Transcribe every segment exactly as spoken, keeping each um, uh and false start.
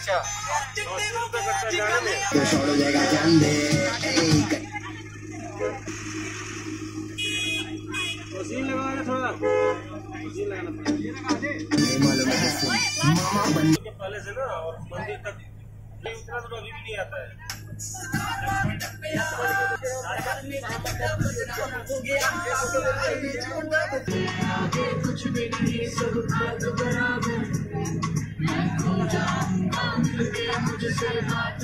अच्छा लगाना थोड़ा लगाना पहले से ना और मंदिर तक उतना तो अभी भी नहीं आता है। कुछ भी नहीं सब बराबर मुझसे बात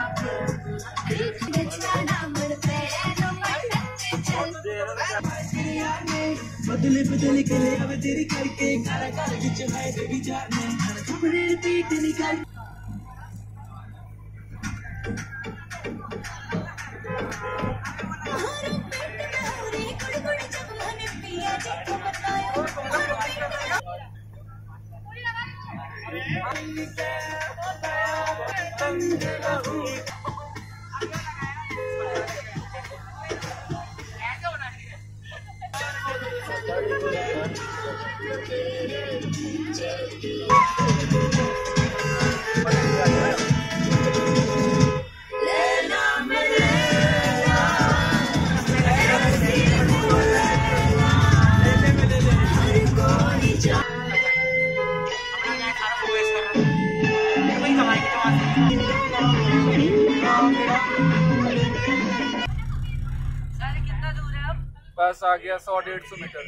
बदले बदले करे अब तेरी करके कारा कारा विच है बेबी जान ने कपड़े रिपीट निकाल बस आ गया सौ डेढ़ सौ मीटर।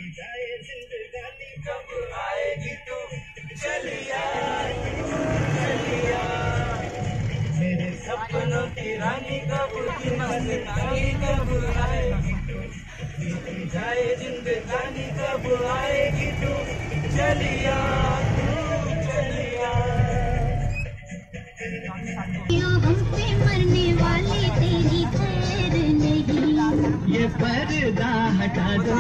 मेरे सपनों की रानी कब जाए जिंदगानी कब आएगी तू चलिया चलिया। हम पे मरने वाले तेरी खैर नहीं ये पर्दा हटा दो